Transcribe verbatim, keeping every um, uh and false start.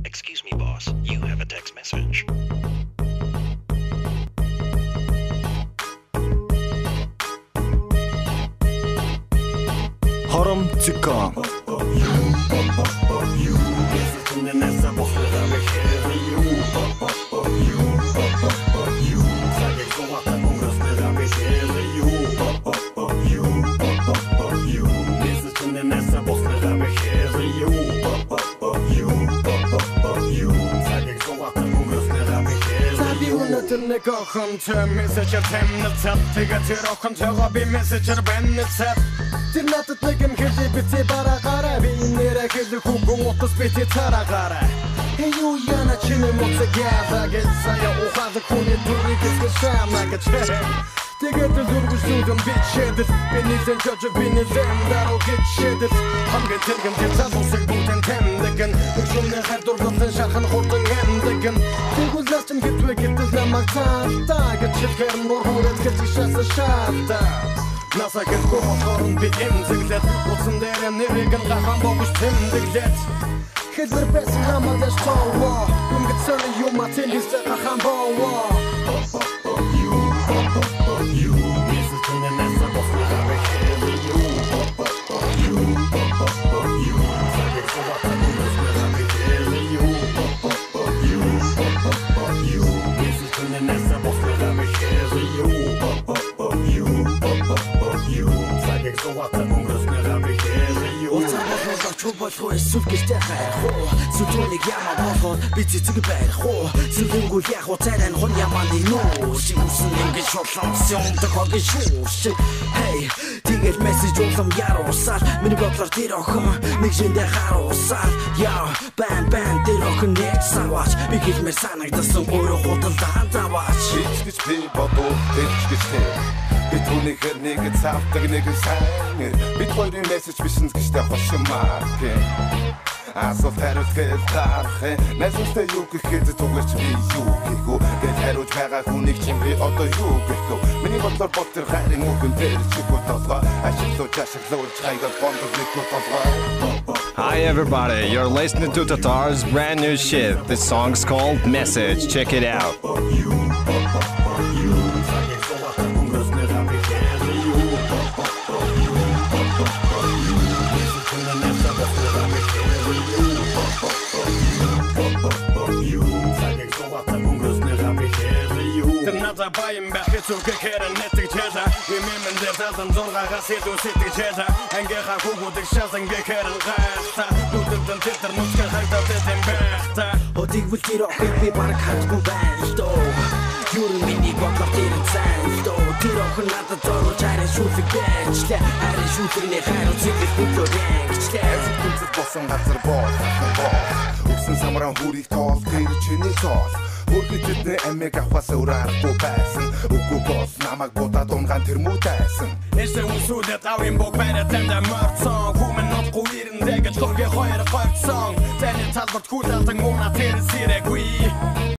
Excuse me, boss. You have a text message. Хором цикон. Нэг охин тэр мессежээр тэмнэлцэл тэгээ тэр охин цогоо би мессежээр бэнэлцэл тэр надад нэг юм хэлээ битээ бараагаараа би нэрэ хэлэх үгүй утас битээ цараагаараа Hey you яна чиний моцгяа гэсая ухаад хүний дүрийг хэсгшаамаа гэж Тэгээд зүрхсүүдэн бичээдэл би нэлэн жожиг би нэлэн даруу гिचээдэл хамгийн тэргэн тэр залуусыг бүгдэн тэмдэгэн өчнө хардур болон шархан хурдан хэмдэгэн тэгвэл лачин гэтвэ гэтэл намайг цаатаа гэж хэлэхэр нур хүрээд гэж шааса шаата Наса гэхгүй хоорон би эмзэглээд утсан дээр нэрийг нь гахаан богч тэмдэглээд Хэлбэр байсан намайг штоо Юмгэт сэрэ юм атэн хэсэ гахаан боо You, message in the mess of us, we have a heavy you. You, you, like so what I'm gonna have a heavy you. You, you, message in the mess of us, we have a heavy you. You, you, like so what I'm gonna have a heavy you. Чулбол эсвэл гэртээ хайх уу Зүтүнийг ямаа болгоод би цэцэг байх уу Зүлэнгүү яг уу царай нь хон ямааны нүү Шигүсэн ингэж шуланс юмдаг хогийн шүүш Hey тэгэл мессеж уулам яруусаар Миний бодлоор тэр охин нэг жиндээ харуусаар Яа бан бан тэр охин нэг саваач Би хэлмээр санагдасан өөрөө худалдаан заваач Хичгэж би бодоо хэлчихэж тэр Би түүнийхэр нэг цаавдаг нэг сайн Бид хоёрын мессеж бишнэ гэжтэй хошимаар Асуулт хариулт хэлтарх Найзуултай юу гэхэд түгэрч би юу гэхүү Гэт хариулж байгаа хүнийг чинь би одоо юу гэхүү Миний бодлоор бод тэр хайрын үгэн дээр чигүү толгой Ашиглуу жашиглуулж хайгаад гондол нэггүй толгой Hi everybody, you're listening to Tatar's brand new shit. This song's called Message. Check it out. Баян бахи цугэ кэрэн нэтэг чэжа Вимэмэн дээр талдан зургага сэтүү сэтэг чэжа Ангеха хүүгүүдэг шасан гэхэрэн гайхта Бүгдэн тэтэр нүцгэн хайдаа тэтэн бэхта Одигвэл тэр охин би бараг хатгүй байна штоо Юрын миний бодлоор тэрэн сайн штоо Тэр охин надад зоруулж хайрын шүүлэг бэчлээ Хайрын шүүлэгний хайруу цэглэх бүлөө рэнгчлээ Эзэг түнцэд болсон газар бол Үгсэн самран хүрийг тоол тэр чиний тоол Хөргөд тэдний амиг авахаас өөр аргагүй байсан Үгүй бос намайг будаад унгаан тэр муудайсан Эсэ үсүүлээд авын бог бариад тэмдэ мөрцөн Хүмэн нотгүй ирэн дэгэд лургээ хоёр гойцсон Тэний талбарт хүлээлтэн муна тэр сирэггүй